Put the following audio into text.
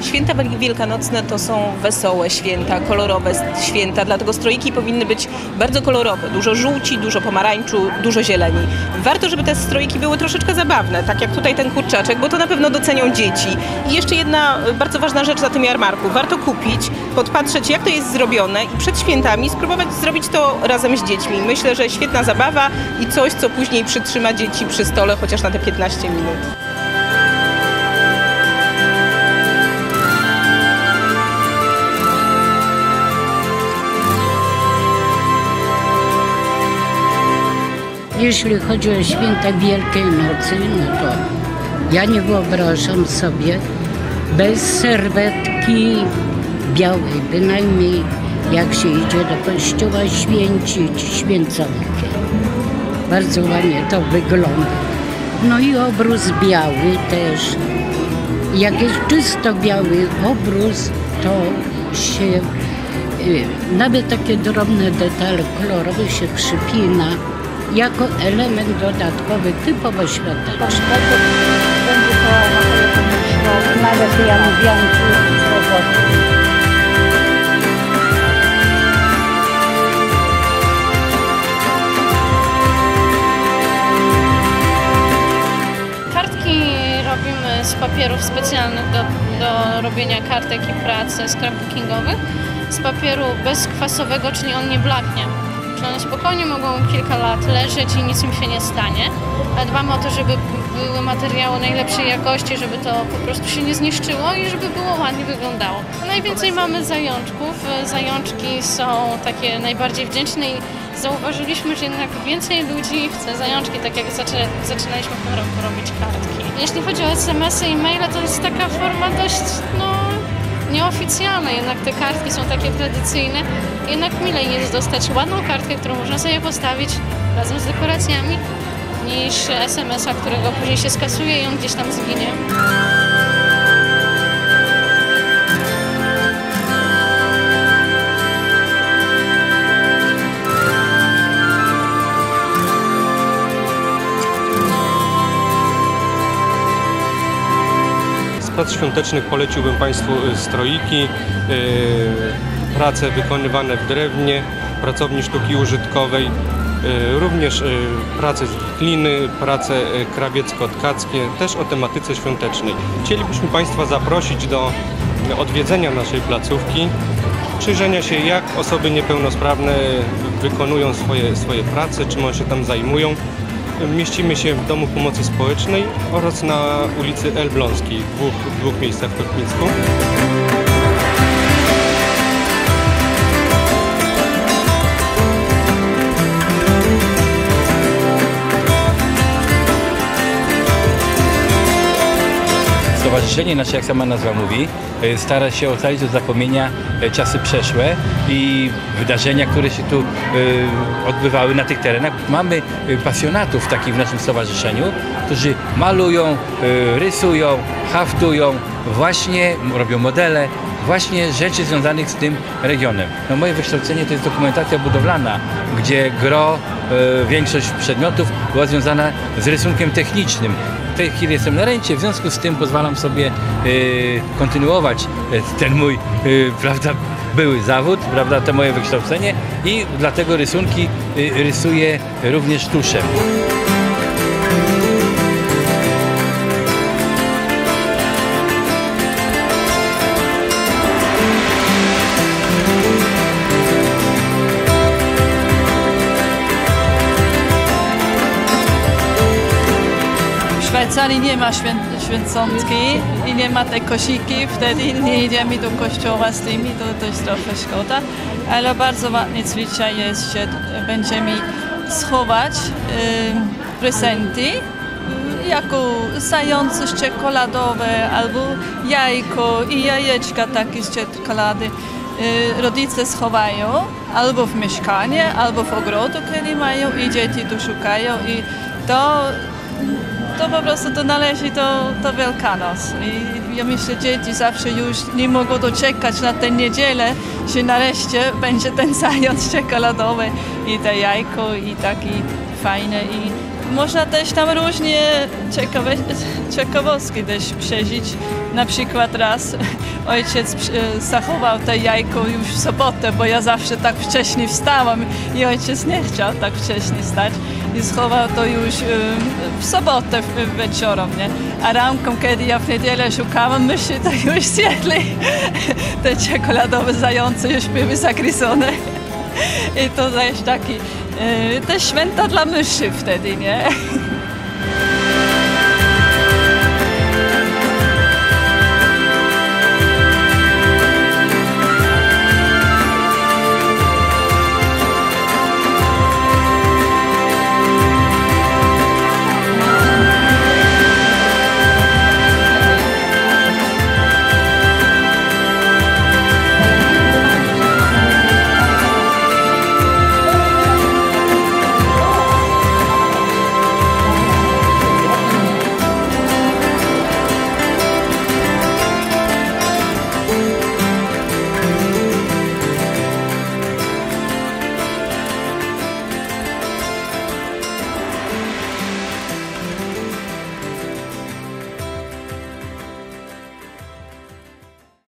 Święta wielkanocne to są wesołe święta, kolorowe święta, dlatego stroiki powinny być bardzo kolorowe. Dużo żółci, dużo pomarańczu, dużo zieleni. Warto, żeby te stroiki były troszeczkę zabawne, tak jak tutaj ten kurczaczek, bo to na pewno docenią dzieci. I jeszcze jedna bardzo ważna rzecz na tym jarmarku. Warto kupić, podpatrzeć, jak to jest zrobione i przed świętami spróbować zrobić to razem z dziećmi. Myślę, że świetna zabawa i coś, co później przytrzyma dzieci przy stole chociaż na te 15 minut. Jeśli chodzi o święta Wielkiej Nocy, no to ja nie wyobrażam sobie bez serwetki białej, bynajmniej jak się idzie do kościoła święcić święconkę. Bardzo ładnie to wygląda. No i obrus biały też. Jak jest czysto biały obrus, to się nawet takie drobne detale kolorowe się przypina jako element dodatkowy, typowo świąteczny. Będzie to nawet ja mówiłam, Kartki robimy z papierów specjalnych do robienia kartek i pracy scrapbookingowych. Z papieru bezkwasowego, czyli on nie blaknie. Czyli one spokojnie mogą kilka lat leżeć i nic im się nie stanie. A dbamy o to, żeby były materiały najlepszej jakości, żeby to po prostu się nie zniszczyło i żeby było ładnie wyglądało. Najwięcej mamy zajączków. Zajączki są takie najbardziej wdzięczne i zauważyliśmy, że jednak więcej ludzi chce zajączki, tak jak zaczynaliśmy w tym roku robić kartki. Jeśli chodzi o SMS-y i maile, to jest taka forma dość nieoficjalne, jednak te kartki są takie tradycyjne. Jednak milej jest dostać ładną kartkę, którą można sobie postawić razem z dekoracjami, niż SMS-a, którego później się skasuje i on gdzieś tam zginie. Z prac świątecznych poleciłbym Państwu stroiki, prace wykonywane w drewnie, pracowni sztuki użytkowej, również prace z gliny, prace krawiecko-tkackie, też o tematyce świątecznej. Chcielibyśmy Państwa zaprosić do odwiedzenia naszej placówki, przyjrzenia się, jak osoby niepełnosprawne wykonują swoje prace, czym one się tam zajmują. Mieścimy się w Domu Pomocy Społecznej oraz na ulicy Elbląskiej, w dwóch miejscach w Kotnicku. Stowarzyszenie nasze, jak sama nazwa mówi, stara się ocalić od zapomnienia czasy przeszłe i wydarzenia, które się tu odbywały na tych terenach. Mamy pasjonatów takich w naszym stowarzyszeniu, którzy malują, rysują, haftują, właśnie robią modele, właśnie rzeczy związanych z tym regionem. No, moje wykształcenie to jest dokumentacja budowlana, gdzie większość przedmiotów była związana z rysunkiem technicznym. W tej chwili jestem na rencie, w związku z tym pozwalam sobie kontynuować ten mój prawda, były zawód, prawda, to moje wykształcenie i dlatego rysunki rysuję również tuszem. W Szwajcarii nie ma święconki i nie ma tej kosiki, wtedy nie idziemy do kościoła z tymi, to jest trochę szkoda, ale bardzo ładnie zwyczaj jest, że będziemy schować prezenty, jako zające czekoladowe albo jajko i jajeczka takie z czekolady. Rodzice schowają albo w mieszkanie, albo w ogrodu, kiedy mają i dzieci tu szukają i to po prostu to należy do Wielkanoc. I ja myślę, że dzieci zawsze już nie mogą doczekać na tę niedzielę, że nareszcie będzie ten zając czekoladowy i to jajko i taki fajne i można też tam różnie ciekawostki też przeżyć. Na przykład raz ojciec zachował te jajko już w sobotę, bo ja zawsze tak wcześnie wstałam i ojciec nie chciał tak wcześnie stać i schował to już w sobotę wieczorem, nie? A ranką, kiedy ja w niedzielę szukałam myszy, to już zjedli te czekoladowe zające, już były zagryzone. I to też taki, te święta dla myszy wtedy, nie?